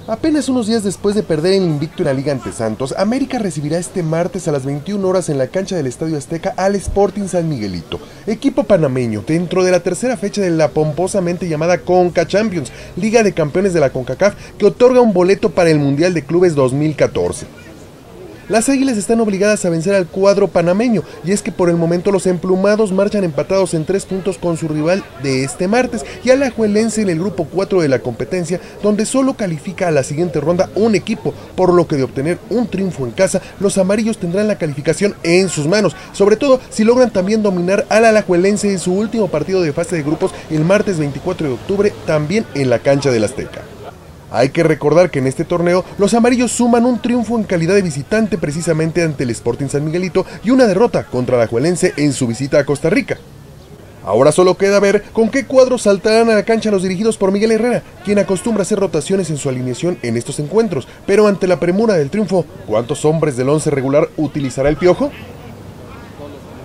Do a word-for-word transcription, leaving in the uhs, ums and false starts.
Apenas unos días después de perder el invicto en la Liga ante Santos, América recibirá este martes a las veintiuna horas en la cancha del Estadio Azteca al Sporting San Miguelito, equipo panameño, dentro de la tercera fecha de la pomposamente llamada Conca Champions, Liga de Campeones de la CONCACAF, que otorga un boleto para el Mundial de Clubes dos mil catorce. Las Águilas están obligadas a vencer al cuadro panameño, y es que por el momento los emplumados marchan empatados en tres puntos con su rival de este martes y alajuelense en el grupo cuatro de la competencia, donde solo califica a la siguiente ronda un equipo, por lo que de obtener un triunfo en casa, los amarillos tendrán la calificación en sus manos, sobre todo si logran también dominar al alajuelense en su último partido de fase de grupos el martes veinticuatro de octubre, también en la cancha del Azteca. Hay que recordar que en este torneo los amarillos suman un triunfo en calidad de visitante precisamente ante el Sporting San Miguelito y una derrota contra el alajuelense en su visita a Costa Rica. Ahora solo queda ver con qué cuadros saltarán a la cancha los dirigidos por Miguel Herrera, quien acostumbra hacer rotaciones en su alineación en estos encuentros, pero ante la premura del triunfo, ¿cuántos hombres del once regular utilizará el Piojo?